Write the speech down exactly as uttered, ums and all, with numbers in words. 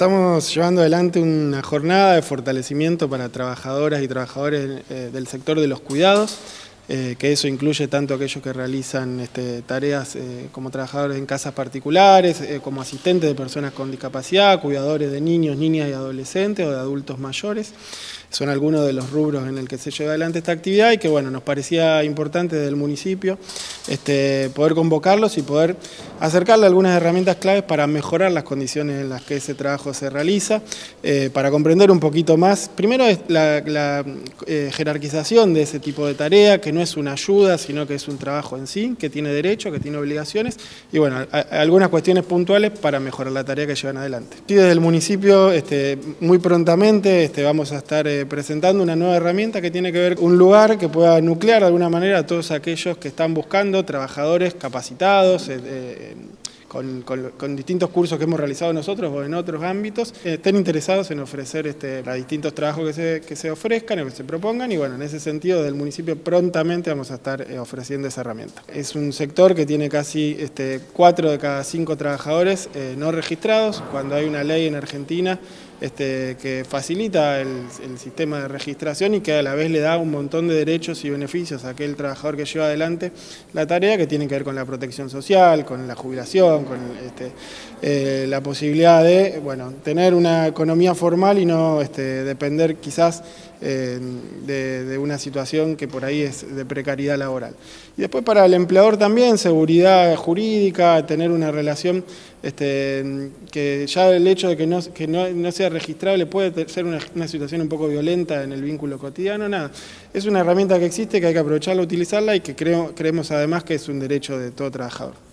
estamos llevando adelante una jornada de fortalecimiento para trabajadoras y trabajadores eh, del sector de los cuidados, eh, que eso incluye tanto aquellos que realizan este, tareas eh, como trabajadores en casas particulares, eh, como asistentes de personas con discapacidad, cuidadores de niños, niñas y adolescentes o de adultos mayores. Son algunos de los rubros en el que se lleva adelante esta actividad y que bueno, nos parecía importante desde el municipio este, poder convocarlos y poder acercarle algunas herramientas claves para mejorar las condiciones en las que ese trabajo se realiza, eh, para comprender un poquito más, primero es la, la eh, jerarquización de ese tipo de tarea, que no es una ayuda, sino que es un trabajo en sí, que tiene derecho, que tiene obligaciones, y bueno, a, a algunas cuestiones puntuales para mejorar la tarea que llevan adelante. Y desde el municipio, este, muy prontamente este, vamos a estar eh, presentando una nueva herramienta que tiene que ver con un lugar que pueda nuclear de alguna manera a todos aquellos que están buscando trabajadores capacitados, eh, eh, Con, con, con distintos cursos que hemos realizado nosotros o en otros ámbitos, eh, estén interesados en ofrecer este, a distintos trabajos que se, que se ofrezcan o que se propongan, y bueno, en ese sentido del municipio prontamente vamos a estar eh, ofreciendo esa herramienta. Es un sector que tiene casi este, cuatro de cada cinco trabajadores eh, no registrados, cuando hay una ley en Argentina este, que facilita el, el sistema de registración y que a la vez le da un montón de derechos y beneficios a aquel trabajador que lleva adelante la tarea, que tiene que ver con la protección social, con la jubilación, con este, eh, la posibilidad de bueno, tener una economía formal y no este, depender quizás eh, de, de una situación que por ahí es de precariedad laboral. Y después para el empleador también, seguridad jurídica, tener una relación este, que ya el hecho de que no, que no, no sea registrable puede ser una, una situación un poco violenta en el vínculo cotidiano, nada. Es una herramienta que existe, que hay que aprovecharla, utilizarla y que creo, creemos además que es un derecho de todo trabajador.